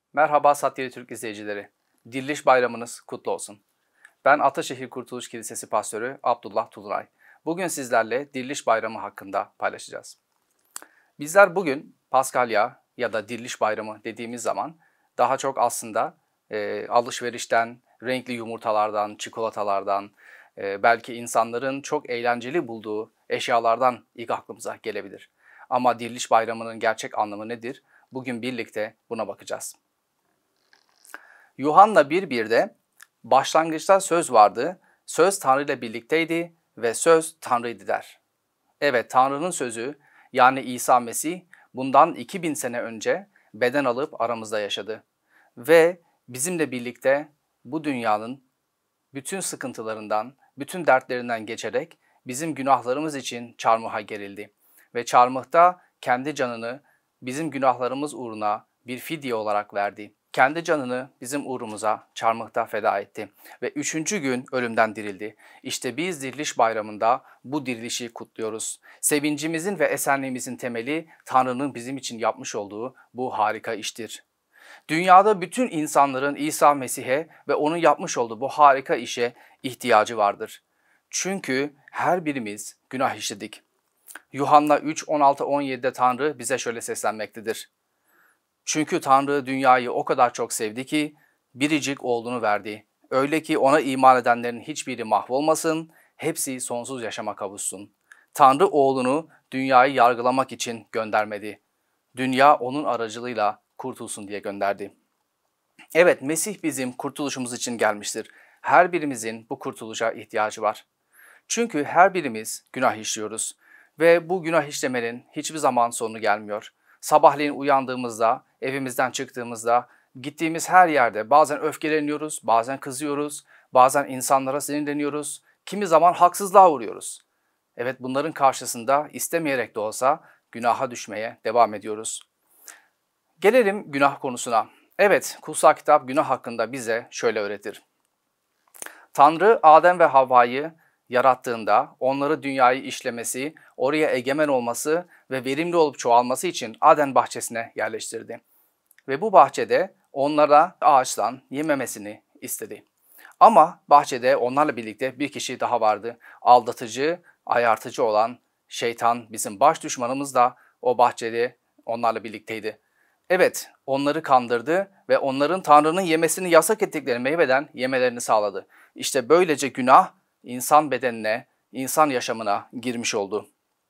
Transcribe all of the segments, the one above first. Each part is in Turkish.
Merhaba Satyeli Türk izleyicileri. Diriliş Bayramınız kutlu olsun. Ben Ataşehir Kurtuluş Kilisesi Pastörü Abdullah Tulunay. Bugün sizlerle Diriliş Bayramı hakkında paylaşacağız. Bizler bugün Paskalya ya da Diriliş Bayramı dediğimiz zaman daha çok aslında alışverişten, renkli yumurtalardan, çikolatalardan, belki insanların çok eğlenceli bulduğu eşyalardan ilk aklımıza gelebilir. Ama Diriliş Bayramı'nın gerçek anlamı nedir? Bugün birlikte buna bakacağız. Yuhanna 1.1'de başlangıçta söz vardı, söz Tanrı ile birlikteydi ve söz Tanrı'ydı der. Evet, Tanrı'nın sözü yani İsa Mesih bundan 2000 sene önce beden alıp aramızda yaşadı. Ve bizimle birlikte bu dünyanın bütün sıkıntılarından, bütün dertlerinden geçerek bizim günahlarımız için çarmıha gerildi. Ve çarmıhta kendi canını bizim günahlarımız uğruna bir fidye olarak verdi. Kendi canını bizim uğrumuza çarmıhta feda etti ve 3. gün ölümden dirildi. İşte biz Diriliş Bayramı'nda bu dirilişi kutluyoruz. Sevincimizin ve esenliğimizin temeli Tanrı'nın bizim için yapmış olduğu bu harika iştir. Dünyada bütün insanların İsa Mesih'e ve onun yapmış olduğu bu harika işe ihtiyacı vardır. Çünkü her birimiz günah işledik. Yuhanna 3:16-17'de Tanrı bize şöyle seslenmektedir. Çünkü Tanrı dünyayı o kadar çok sevdi ki biricik oğlunu verdi. Öyle ki ona iman edenlerin hiçbiri mahvolmasın, hepsi sonsuz yaşama kavuşsun. Tanrı oğlunu dünyayı yargılamak için göndermedi. Dünya onun aracılığıyla kurtulsun diye gönderdi. Evet, Mesih bizim kurtuluşumuz için gelmiştir. Her birimizin bu kurtuluşa ihtiyacı var. Çünkü her birimiz günah işliyoruz ve bu günah işlemenin hiçbir zaman sonu gelmiyor. Sabahleyin uyandığımızda, evimizden çıktığımızda, gittiğimiz her yerde bazen öfkeleniyoruz, bazen kızıyoruz, bazen insanlara sinirleniyoruz, kimi zaman haksızlığa uğruyoruz. Evet, bunların karşısında istemeyerek de olsa günaha düşmeye devam ediyoruz. Gelelim günah konusuna. Evet, kutsal kitap günah hakkında bize şöyle öğretir. Tanrı Adem ve Havva'yı yarattığında onları dünyayı işlemesi, oraya egemen olması ve verimli olup çoğalması için Aden bahçesine yerleştirdi. Ve bu bahçede onlara ağaçtan yememesini istedi. Ama bahçede onlarla birlikte bir kişi daha vardı. Aldatıcı, ayartıcı olan şeytan, bizim baş düşmanımız da o bahçede onlarla birlikteydi. Evet, onları kandırdı ve onların Tanrı'nın yemesini yasak ettikleri meyveden yemelerini sağladı. İşte böylece günah insan bedenine, insan yaşamına girmiş oldu.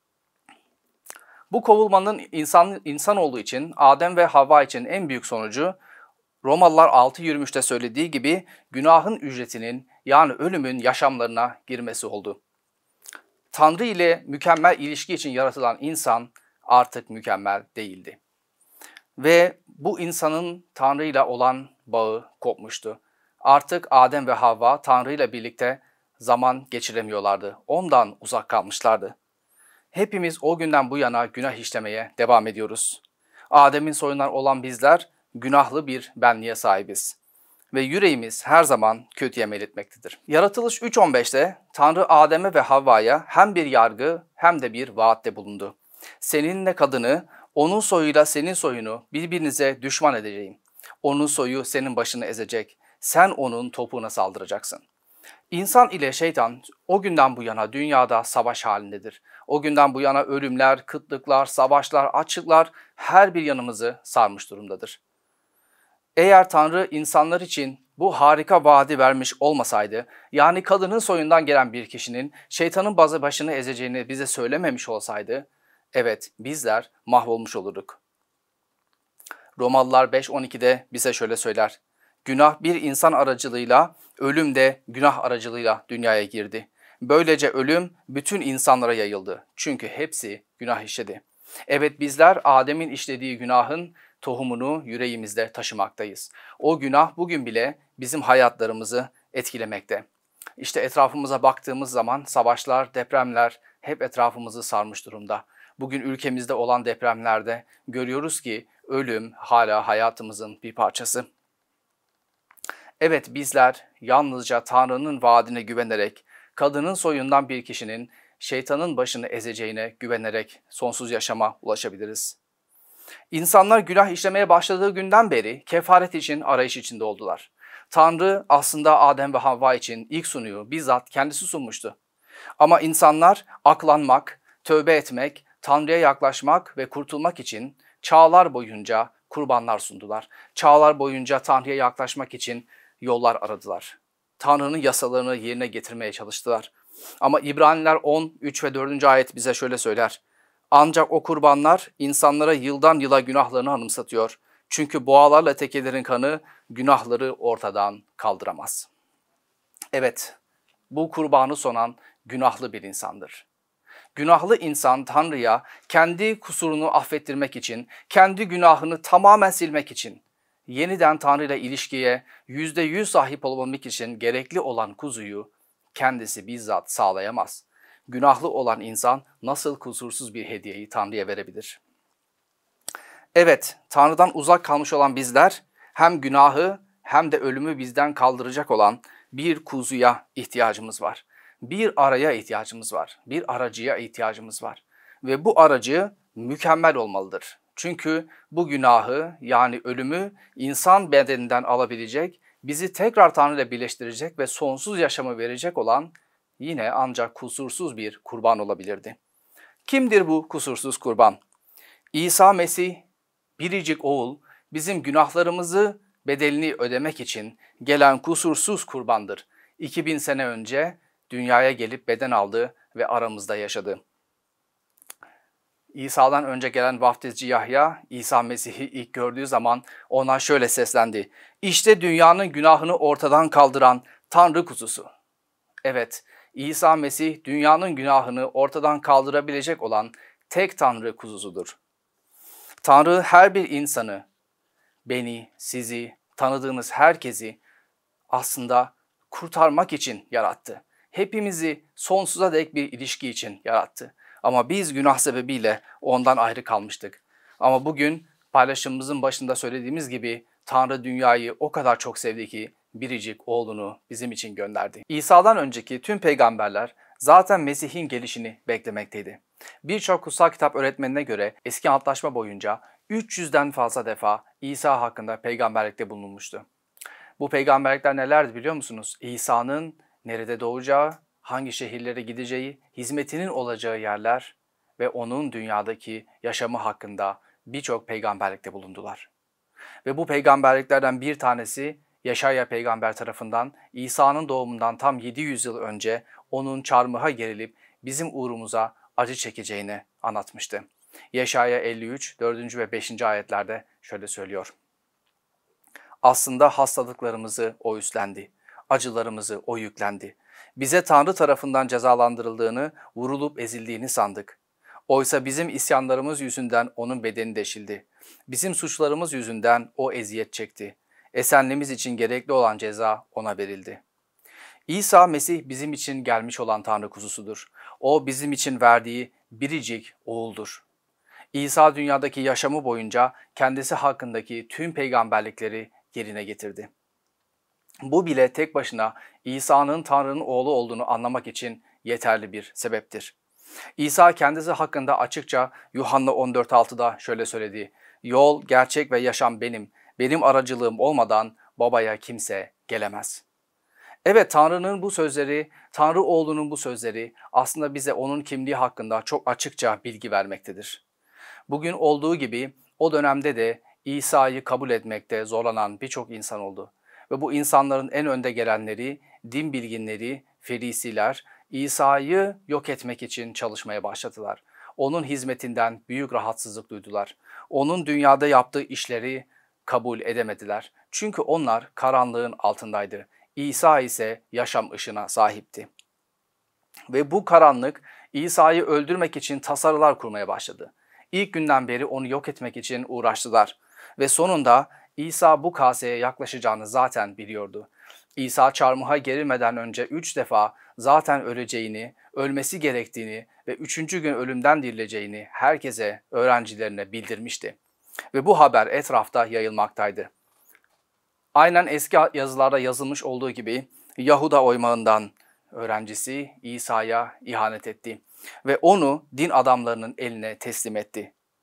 Bu kovulmanın insan olduğu için Adem ve Havva için en büyük sonucu Romalılar 6.23'te söylediği gibi günahın ücretinin yani ölümün yaşamlarına girmesi oldu. Tanrı ile mükemmel ilişki için yaratılan insan artık mükemmel değildi. Ve bu insanın Tanrı ile olan bağı kopmuştu. Artık Adem ve Havva Tanrı ile birlikte zaman geçiremiyorlardı. Ondan uzak kalmışlardı. Hepimiz o günden bu yana günah işlemeye devam ediyoruz. Adem'in soyundan olan bizler günahlı bir benliğe sahibiz. Ve yüreğimiz her zaman kötüye meyletmektedir. Yaratılış 3.15'te Tanrı Adem'e ve Havva'ya hem bir yargı hem de bir vaatte bulundu. Seninle kadını, onun soyuyla senin soyunu birbirinize düşman edeceğim. Onun soyu senin başını ezecek. Sen onun topuğuna saldıracaksın. İnsan ile şeytan o günden bu yana dünyada savaş halindedir. O günden bu yana ölümler, kıtlıklar, savaşlar, açlıklar her bir yanımızı sarmış durumdadır. Eğer Tanrı insanlar için bu harika vaadi vermiş olmasaydı, yani kadının soyundan gelen bir kişinin şeytanın başını ezeceğini bize söylememiş olsaydı, evet bizler mahvolmuş olurduk. Romalılar 5.12'de bize şöyle söyler. Günah bir insan aracılığıyla, ölüm de günah aracılığıyla dünyaya girdi. Böylece ölüm bütün insanlara yayıldı. Çünkü hepsi günah işledi. Evet bizler Adem'in işlediği günahın tohumunu yüreğimizde taşımaktayız. O günah bugün bile bizim hayatlarımızı etkilemekte. İşte etrafımıza baktığımız zaman savaşlar, depremler hep etrafımızı sarmış durumda. Bugün ülkemizde olan depremlerde görüyoruz ki ölüm hala hayatımızın bir parçası. Evet bizler yalnızca Tanrı'nın vaadine güvenerek, kadının soyundan bir kişinin şeytanın başını ezeceğine güvenerek sonsuz yaşama ulaşabiliriz. İnsanlar günah işlemeye başladığı günden beri kefaret için arayış içinde oldular. Tanrı aslında Adem ve Havva için ilk sunuyu bizzat kendisi sunmuştu. Ama insanlar aklanmak, tövbe etmek, Tanrı'ya yaklaşmak ve kurtulmak için çağlar boyunca kurbanlar sundular. Çağlar boyunca Tanrı'ya yaklaşmak için yollar aradılar. Tanrı'nın yasalarını yerine getirmeye çalıştılar. Ama İbraniler 10, 3 ve 4. ayet bize şöyle söyler. Ancak o kurbanlar insanlara yıldan yıla günahlarını anımsatıyor. Çünkü boğalarla tekelerin kanı günahları ortadan kaldıramaz. Evet, bu kurbanı sunan günahlı bir insandır. Günahlı insan Tanrı'ya kendi kusurunu affettirmek için, kendi günahını tamamen silmek için, yeniden Tanrı ile ilişkiye %100 sahip olabilmek için gerekli olan kuzuyu kendisi bizzat sağlayamaz. Günahlı olan insan nasıl kusursuz bir hediyeyi Tanrı'ya verebilir? Evet, Tanrı'dan uzak kalmış olan bizler hem günahı hem de ölümü bizden kaldıracak olan bir kuzuya ihtiyacımız var. Bir araya ihtiyacımız var. Bir aracıya ihtiyacımız var. Ve bu aracı mükemmel olmalıdır. Çünkü bu günahı yani ölümü insan bedeninden alabilecek, bizi tekrar Tanrı ile birleştirecek ve sonsuz yaşamı verecek olan yine ancak kusursuz bir kurban olabilirdi. Kimdir bu kusursuz kurban? İsa Mesih, biricik oğul, bizim günahlarımızı bedelini ödemek için gelen kusursuz kurbandır. 2000 sene önce dünyaya gelip beden aldı ve aramızda yaşadı. İsa'dan önce gelen vaftizci Yahya, İsa Mesih'i ilk gördüğü zaman ona şöyle seslendi. İşte dünyanın günahını ortadan kaldıran Tanrı kuzusu. Evet, İsa Mesih dünyanın günahını ortadan kaldırabilecek olan tek Tanrı kuzusudur. Tanrı her bir insanı, beni, sizi, tanıdığınız herkesi aslında kurtarmak için yarattı. Hepimizi sonsuza dek bir ilişki için yarattı. Ama biz günah sebebiyle ondan ayrı kalmıştık. Ama bugün paylaşımımızın başında söylediğimiz gibi Tanrı dünyayı o kadar çok sevdi ki biricik oğlunu bizim için gönderdi. İsa'dan önceki tüm peygamberler zaten Mesih'in gelişini beklemekteydi. Birçok kutsal kitap öğretmenine göre eski antlaşma boyunca 300'den fazla defa İsa hakkında peygamberlikte bulunmuştu. Bu peygamberlikler nelerdi biliyor musunuz? İsa'nın nerede doğacağı, hangi şehirlere gideceği, hizmetinin olacağı yerler ve onun dünyadaki yaşamı hakkında birçok peygamberlikte bulundular. Ve bu peygamberliklerden bir tanesi Yeşaya peygamber tarafından İsa'nın doğumundan tam 700 yıl önce onun çarmıha gerilip bizim uğrumuza acı çekeceğini anlatmıştı. Yeşaya 53, 4. ve 5. ayetlerde şöyle söylüyor. Aslında hastalıklarımızı o üstlendi, acılarımızı o yüklendi. Bize Tanrı tarafından cezalandırıldığını, vurulup ezildiğini sandık. Oysa bizim isyanlarımız yüzünden onun bedeni deşildi. Bizim suçlarımız yüzünden o eziyet çekti. Esenliğimiz için gerekli olan ceza ona verildi. İsa Mesih bizim için gelmiş olan Tanrı kuzusudur. O bizim için verdiği biricik oğuldur. İsa dünyadaki yaşamı boyunca kendisi hakkındaki tüm peygamberlikleri yerine getirdi. Bu bile tek başına İsa'nın Tanrı'nın oğlu olduğunu anlamak için yeterli bir sebeptir. İsa kendisi hakkında açıkça Yuhanna 14:6'da şöyle söyledi. Yol, gerçek ve yaşam benim. Benim aracılığım olmadan babaya kimse gelemez. Evet, Tanrı'nın bu sözleri, Tanrı oğlunun bu sözleri aslında bize onun kimliği hakkında çok açıkça bilgi vermektedir. Bugün olduğu gibi o dönemde de İsa'yı kabul etmekte zorlanan birçok insan oldu. Ve bu insanların en önde gelenleri, din bilginleri, ferisiler İsa'yı yok etmek için çalışmaya başladılar. Onun hizmetinden büyük rahatsızlık duydular. Onun dünyada yaptığı işleri kabul edemediler. Çünkü onlar karanlığın altındaydı. İsa ise yaşam ışığına sahipti. Ve bu karanlık İsa'yı öldürmek için tasarılar kurmaya başladı. İlk günden beri onu yok etmek için uğraştılar. Ve sonunda İsa bu kaseye yaklaşacağını zaten biliyordu. İsa çarmıha gerilmeden önce 3 defa zaten öleceğini, ölmesi gerektiğini ve 3. gün ölümden dirileceğini herkese, öğrencilerine bildirmişti. Ve bu haber etrafta yayılmaktaydı. Aynen eski yazılarda yazılmış olduğu gibi Yahuda oymağından öğrencisi İsa'ya ihanet etti ve onu din adamlarının eline teslim etti.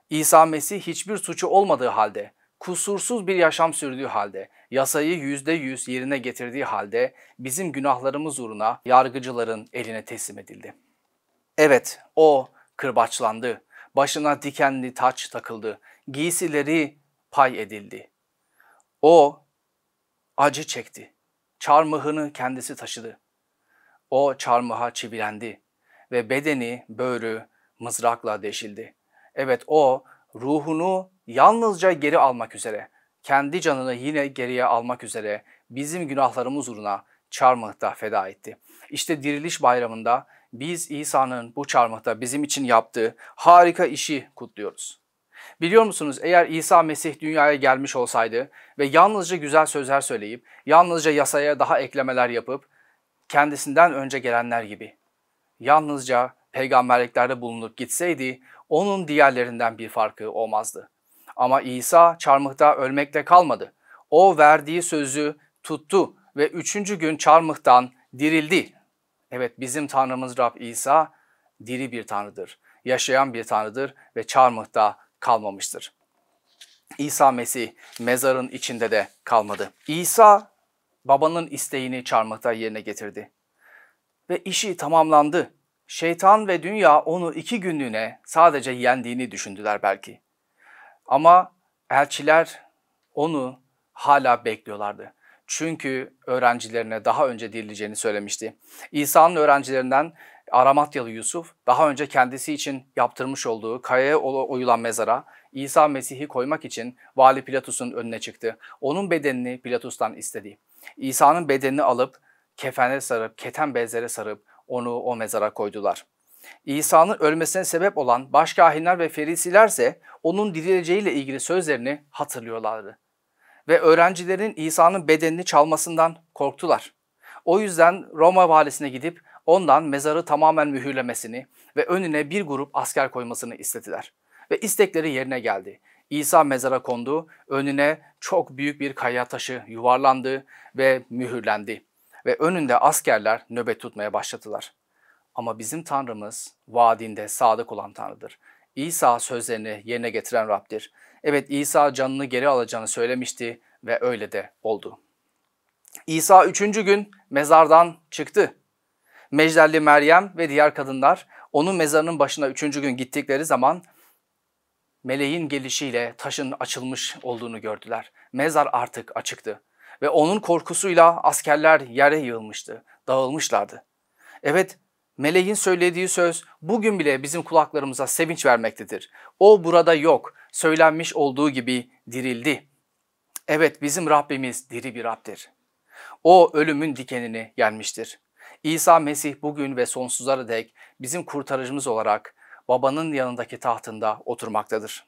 İsa Mesih hiçbir suçu olmadığı halde, kusursuz bir yaşam sürdüğü halde, yasayı %100 yerine getirdiği halde bizim günahlarımız uğruna yargıcıların eline teslim edildi. Evet, o kırbaçlandı, başına dikenli taç takıldı, giysileri pay edildi. O acı çekti, çarmıhını kendisi taşıdı. O çarmıha çivilendi ve bedeni, böğrü mızrakla deşildi. Evet, o ruhunu yalnızca geri almak üzere, kendi canını yine geriye almak üzere bizim günahlarımız uğruna çarmıhta feda etti. İşte Diriliş Bayramı'nda biz İsa'nın bu çarmıhta bizim için yaptığı harika işi kutluyoruz. Biliyor musunuz, eğer İsa Mesih dünyaya gelmiş olsaydı ve yalnızca güzel sözler söyleyip, yalnızca yasaya daha eklemeler yapıp, kendisinden önce gelenler gibi yalnızca peygamberliklerde bulunup gitseydi, onun diğerlerinden bir farkı olmazdı. Ama İsa çarmıhta ölmekle kalmadı. O verdiği sözü tuttu ve 3. gün çarmıhtan dirildi. Evet, bizim Tanrımız Rab İsa diri bir Tanrıdır, yaşayan bir Tanrıdır ve çarmıhta kalmamıştır. İsa Mesih mezarın içinde de kalmadı. İsa babanın isteğini çarmıhta yerine getirdi. Ve işi tamamlandı. Şeytan ve dünya onu 2 günlüğüne sadece yendiğini düşündüler belki. Ama elçiler onu hala bekliyorlardı. Çünkü öğrencilerine daha önce dirileceğini söylemişti. İsa'nın öğrencilerinden Aramatyalı Yusuf daha önce kendisi için yaptırmış olduğu kayaya oyulan mezara İsa Mesih'i koymak için Vali Pilatus'un önüne çıktı. Onun bedenini Pilatus'tan istedi. İsa'nın bedenini alıp kefene sarıp, keten bezlere sarıp onu o mezara koydular. İsa'nın ölmesine sebep olan başkâhinler ve ferisilerse onun dirileceğiyle ilgili sözlerini hatırlıyorlardı. Ve öğrencilerin İsa'nın bedenini çalmasından korktular. O yüzden Roma valisine gidip ondan mezarı tamamen mühürlemesini ve önüne bir grup asker koymasını istediler. Ve istekleri yerine geldi. İsa mezara kondu, önüne çok büyük bir kaya taşı yuvarlandı ve mühürlendi. Ve önünde askerler nöbet tutmaya başladılar. Ama bizim Tanrımız vaadinde sadık olan Tanrı'dır. İsa sözlerini yerine getiren Rab'dir. Evet, İsa canını geri alacağını söylemişti ve öyle de oldu. İsa 3. gün mezardan çıktı. Mecdelli Meryem ve diğer kadınlar onun mezarının başına 3. gün gittikleri zaman meleğin gelişiyle taşın açılmış olduğunu gördüler. Mezar artık açıktı ve onun korkusuyla askerler yere yığılmıştı, dağılmışlardı. Evet, meleğin söylediği söz bugün bile bizim kulaklarımıza sevinç vermektedir. O burada yok, söylenmiş olduğu gibi dirildi. Evet, bizim Rabbimiz diri bir Rab'dir. O ölümün dikenini yenmiştir. İsa Mesih bugün ve sonsuzlara dek bizim kurtarıcımız olarak babanın yanındaki tahtında oturmaktadır.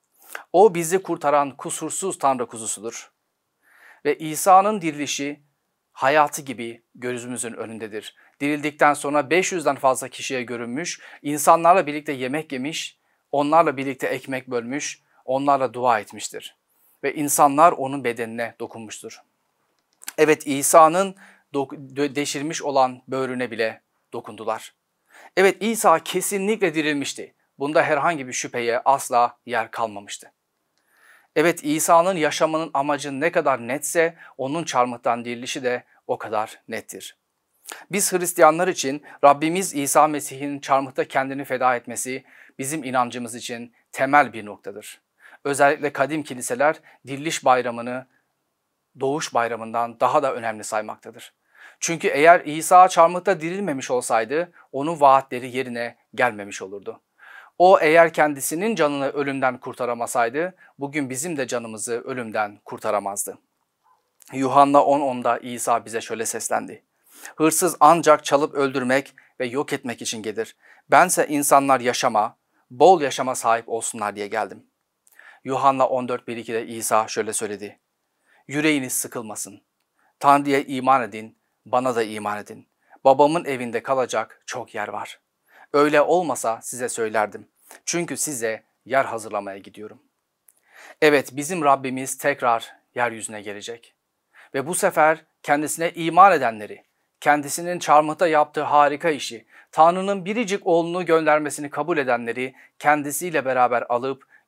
O bizi kurtaran kusursuz Tanrı kuzusudur. Ve İsa'nın dirilişi hayatı gibi gözümüzün önündedir. Dirildikten sonra 500'den fazla kişiye görünmüş, insanlarla birlikte yemek yemiş, onlarla birlikte ekmek bölmüş, onlarla dua etmiştir. Ve insanlar onun bedenine dokunmuştur. Evet, İsa'nın deşirmiş olan böğrüne bile dokundular. Evet, İsa kesinlikle dirilmişti. Bunda herhangi bir şüpheye asla yer kalmamıştı. Evet, İsa'nın yaşamının amacı ne kadar netse onun çarmıhtan dirilişi de o kadar nettir. Biz Hristiyanlar için Rabbimiz İsa Mesih'in çarmıhta kendini feda etmesi bizim inancımız için temel bir noktadır. Özellikle kadim kiliseler diriliş bayramını doğuş bayramından daha da önemli saymaktadır. Çünkü eğer İsa çarmıhta dirilmemiş olsaydı onun vaatleri yerine gelmemiş olurdu. O eğer kendisinin canını ölümden kurtaramasaydı bugün bizim de canımızı ölümden kurtaramazdı. Yuhanna 10:10'da İsa bize şöyle seslendi. Hırsız ancak çalıp öldürmek ve yok etmek için gelir. Bense insanlar yaşama, bol yaşama sahip olsunlar diye geldim. Yuhanna 14:1-2'de İsa şöyle söyledi. Yüreğiniz sıkılmasın. Tanrı'ya iman edin, bana da iman edin. Babamın evinde kalacak çok yer var. Öyle olmasa size söylerdim. Çünkü size yer hazırlamaya gidiyorum. Evet, bizim Rabbimiz tekrar yeryüzüne gelecek. Ve bu sefer kendisine iman edenleri, kendisinin çarmıhta yaptığı harika işi, Tanrı'nın biricik oğlunu göndermesini kabul edenleri kendisiyle beraber alıp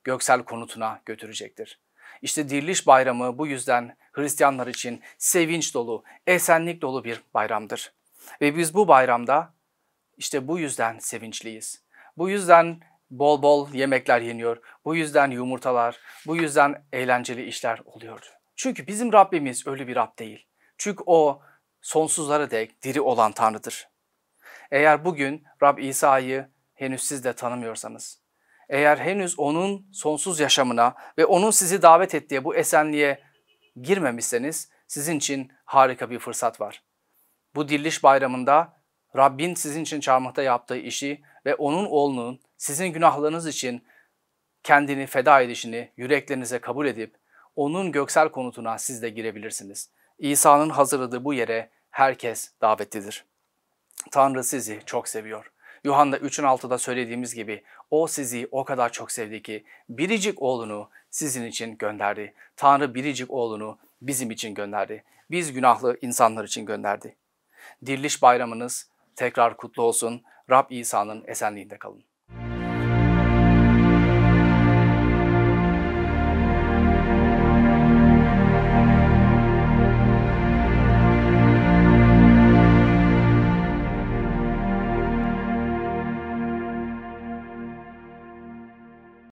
göksel konutuna götürecektir. İşte Diriliş Bayramı bu yüzden Hristiyanlar için sevinç dolu, esenlik dolu bir bayramdır. Ve biz bu bayramda işte bu yüzden sevinçliyiz. Bu yüzden bol bol yemekler yeniyor. Bu yüzden yumurtalar, bu yüzden eğlenceli işler oluyor. Çünkü bizim Rabbimiz ölü bir Rab değil. Çünkü o sonsuzlara dek diri olan Tanrı'dır. Eğer bugün Rab İsa'yı henüz siz de tanımıyorsanız, eğer henüz onun sonsuz yaşamına ve onun sizi davet ettiği bu esenliğe girmemişseniz sizin için harika bir fırsat var. Bu Diriliş Bayramı'nda Rabbin sizin için çarmıhta yaptığı işi ve onun oğlunun sizin günahlarınız için kendini feda edişini yüreklerinize kabul edip onun göksel konutuna siz de girebilirsiniz. İsa'nın hazırladığı bu yere herkes davetlidir. Tanrı sizi çok seviyor. Yuhanna 3'ün 6'da söylediğimiz gibi o sizi o kadar çok sevdi ki biricik oğlunu sizin için gönderdi. Tanrı biricik oğlunu bizim için gönderdi. Biz günahlı insanlar için gönderdi. Diriliş Bayramınız tekrar kutlu olsun. Rab İsa'nın esenliğinde kalın.